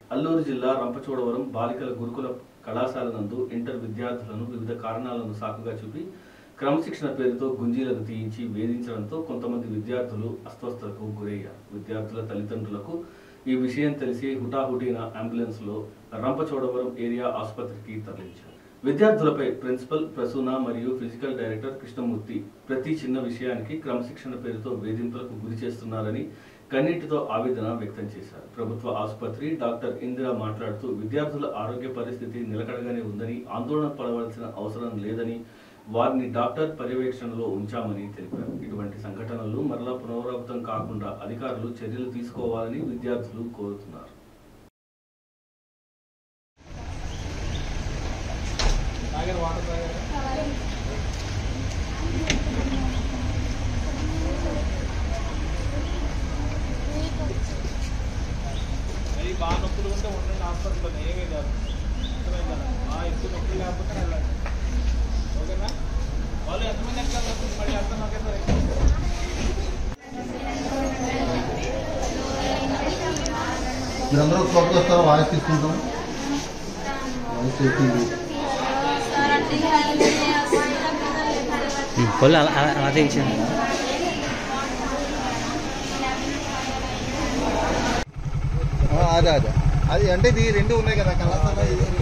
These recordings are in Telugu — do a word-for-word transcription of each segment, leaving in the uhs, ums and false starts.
అల్లూరు జిల్లా రంపచోడవరం బాలికల గురుకుల కళాశాల నందు ఇంటర్ విద్యార్థులను వివిధ కారణాలను సాకుగా చూపి క్రమశిక్షణ పేరుతో గుంజీలను తీయించి వేధించడంతో కొంతమంది విద్యార్థులు అస్వస్థతకు గురయ్యారు. విద్యార్థుల తల్లిదండ్రులకు ఈ విషయం తెలిసి హుటాహుటిన అంబులెన్స్ లో రంపచోడవరం ఏరియా ఆసుపత్రికి తరలించారు. విద్యార్థులపై ప్రిన్సిపల్ ప్రసూన మరియు ఫిజికల్ డైరెక్టర్ కృష్ణమూర్తి ప్రతి చిన్న విషయానికి క్రమశిక్షణ పేరుతో వేధింపులకు గురి చేస్తున్నారని కన్నీటితో ఆవేదన వ్యక్తం చేశారు. ప్రభుత్వ ఆసుపత్రి డాక్టర్ ఇందిరా మాట్లాడుతూ విద్యార్థుల ఆరోగ్య పరిస్థితి నిలకడగానే ఉందని, ఆందోళన పడవలసిన అవసరం లేదని, వారిని డాక్టర్ పర్యవేక్షణలో ఉంచామని తెలిపారు. ఇటువంటి సంఘటనలు మరలా పునరావృతం కాకుండా అధికారులు చర్యలు తీసుకోవాలని విద్యార్థులు కోరుతున్నారు. బాగా నొప్పులు ఉంటే ఉండండి హాస్పిటల్లో, ఏమీ కాదు. అర్థమైందా? ఎక్కువ నొప్పులు లేకపోతే వెళ్ళండి. ఓకేనా? వాళ్ళు ఎంతమంది ఎక్కడ మళ్ళీ అర్థం ఒకేసారి మీరందరూ కొత్తగా వస్తారా? వాయిస్ తీసుకుంటాం. వాయిస్ చెప్పింది అదే ఇచ్చింది. అదే అదే అది అంటే ఇది రెండు ఉన్నాయి కదా కళాశాల.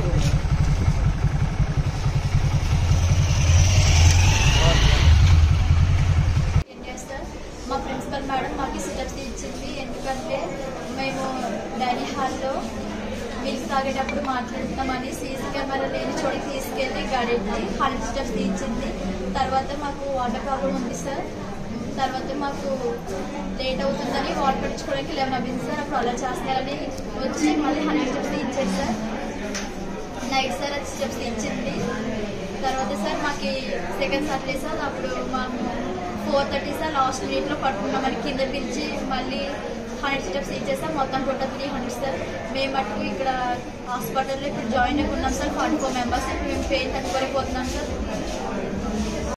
మా ప్రిన్సిపల్ మేడం మాకు సిటప్స్ ఇచ్చింది. ఎందుకంటే మేము డైనింగ్ హాల్లో మిల్క్ తాగేటప్పుడు మాట్లాడుతున్నామని సీసీ కెమెరా లేని చోటికి తీసుకెళ్ళి గడికి హండ్రెడ్ స్టెప్స్ ఇచ్చింది. తర్వాత మాకు వాటర్ ప్రాబ్లం ఉంది సార్. తర్వాత మాకు లేట్ అవుతుందని వాటర్ పట్టించుకోవడానికి లెవెన్ అవ్వింది సార్. అప్పుడు అలా చేస్తారని వచ్చి మళ్ళీ హండ్రెడ్ స్టెప్స్ ఇచ్చారు సార్. నైట్ సార్ అది స్టెప్స్ ఇచ్చింది. తర్వాత సార్ మాకు సెకండ్ సాటర్డే సార్ అప్పుడు మాకు ఫోర్ థర్టీ సార్ లాస్ట్ మినిట్లో పట్టుకున్నామని కింద పిలిచి మళ్ళీ హండ్రెడ్ స్టెప్స్ ఇచ్చేసాం. మొత్తం టోటల్ త్రీ హండ్రెడ్ సార్. మేము మటుకు ఇక్కడ హాస్పిటల్లో ఇప్పుడు జాయిన్ అయి ఉన్నాం సార్. ఫార్టీ ఫోర్ మెంబర్స్ ఇప్పుడు మేము పెయిన్ తట్టుకోలేకపోతున్నాం సార్.